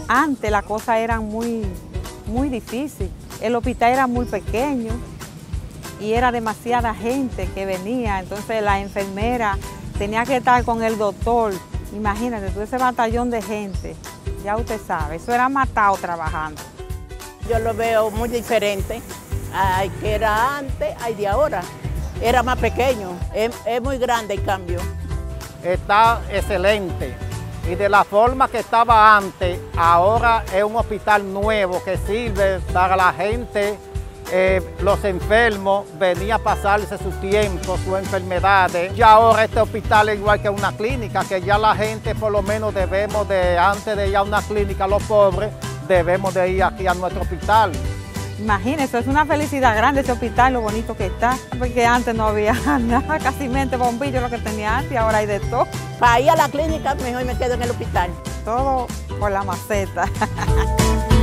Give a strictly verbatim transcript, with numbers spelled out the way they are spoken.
Antes las cosas eran muy, muy difíciles. El hospital era muy pequeño y era demasiada gente que venía. Entonces la enfermera tenía que estar con el doctor. Imagínate, todo ese batallón de gente, ya usted sabe, eso era matado trabajando. Yo lo veo muy diferente al que era antes, al de ahora. Era más pequeño, es, es muy grande el cambio. Está excelente y de la forma que estaba antes, ahora es un hospital nuevo que sirve para la gente, eh, los enfermos, venía a pasarse su tiempo, sus enfermedades. Y ahora este hospital es igual que una clínica, que ya la gente por lo menos debemos de, antes de ir a una clínica, los pobres, debemos de ir aquí a nuestro hospital. Imagínense, es una felicidad grande ese hospital, lo bonito que está, porque antes no había nada, casi mente bombillo lo que tenía antes, ahora hay de todo. Para ir a la clínica mejor me quedo en el hospital. Todo por la maceta.